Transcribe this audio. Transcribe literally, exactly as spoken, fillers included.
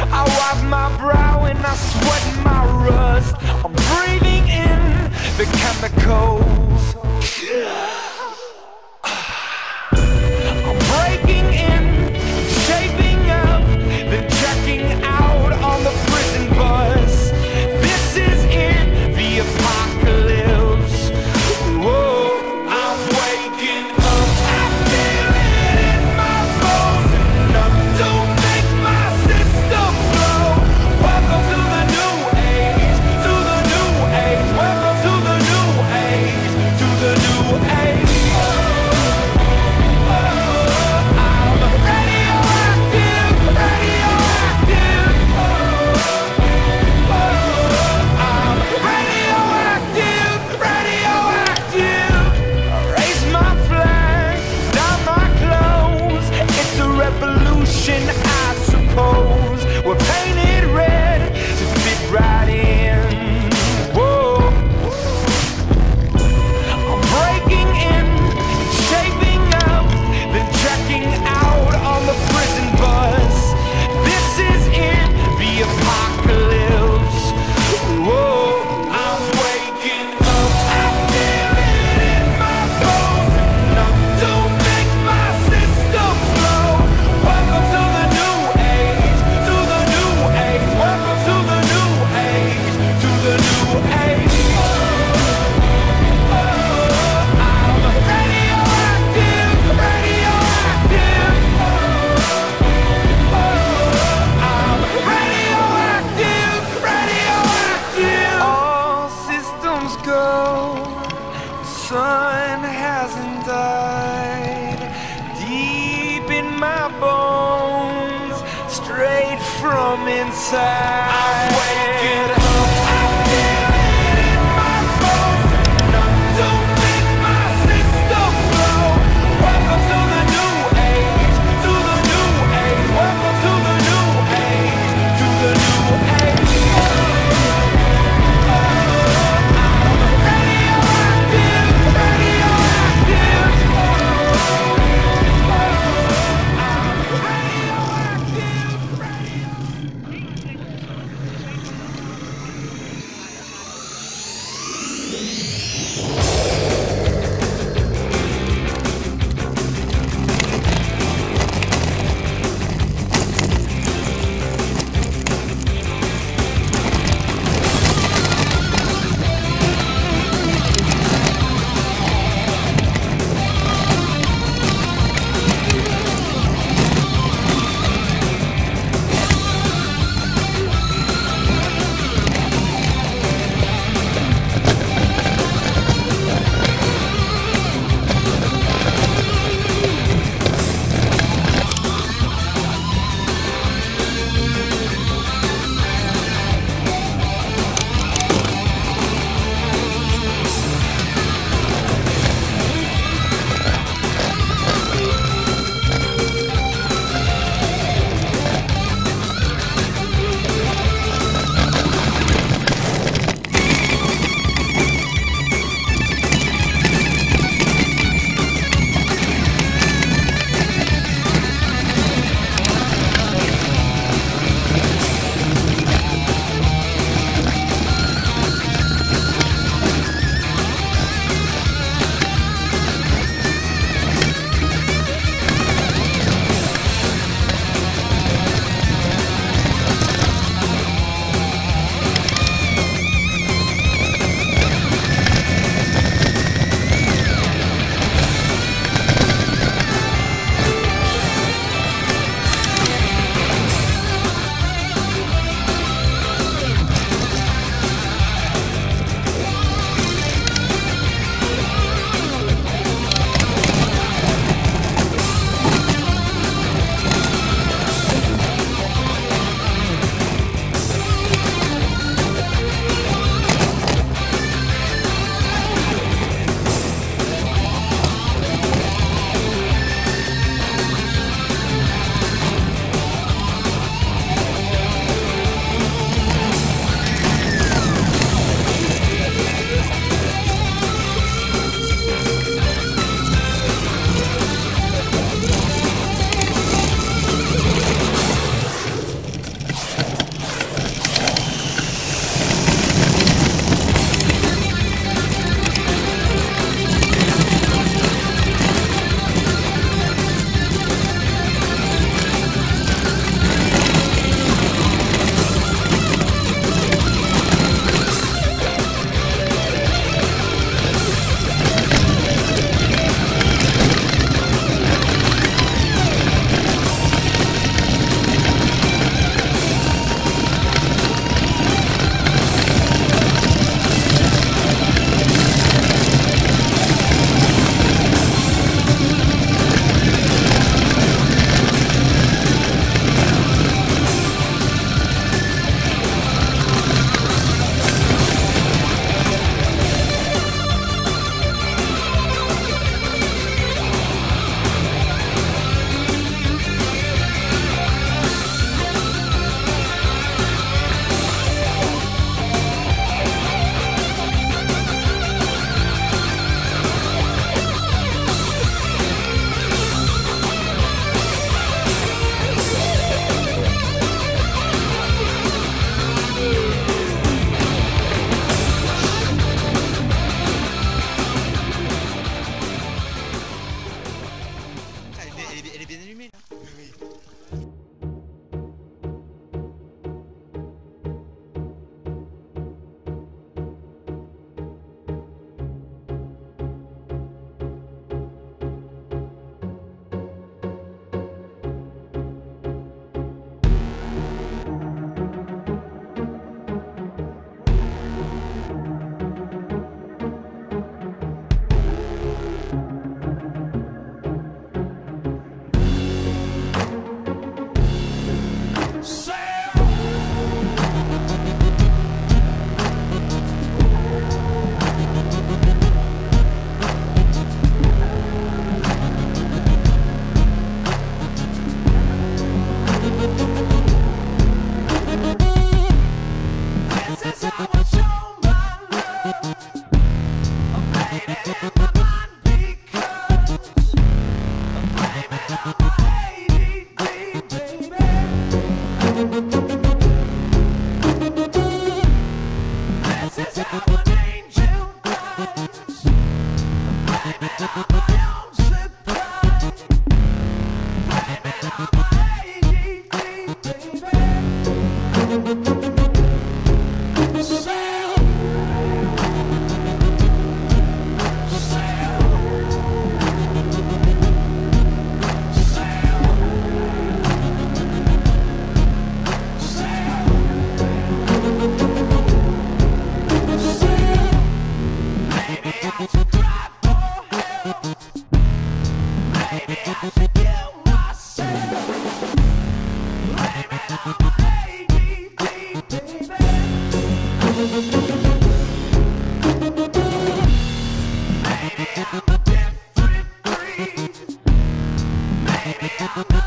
I wipe my brow and I sweat my rust. I'm breathing in the chemicals. I'm breaking in, shaping up, then checking out on the prison bus. This is it, the apocalypse. Whoa, I'm waking up, I feel it in my bones. Enough to make my system blow. Welcome to the new age, to the new age. Welcome to the new age, to the new age. I suppose we're painted red to fit right in. Whoa, I'm breaking in, shaping up, then checking out on the prison bus. This is it, the apocalypse. Whoa, I'm waking up, I feel it in my bones. Enough to make my system blow. Welcome to the new age, to the new age. Welcome to the new age, to the new age. I'm radioactive, radioactive. I'm radioactive, radioactive. All systems go. The sun hasn't died. Deep in my bones, straight from inside. I'm waking up, I feel it in my bones. Enough to make my system blow. Welcome to the new age, to the new age. Welcome to the new age, to the new age. I'm radioactive, radioactive. I'm radioactive, radioactive. bien allumé là. Oui. I'm a different breed. Maybe I'm a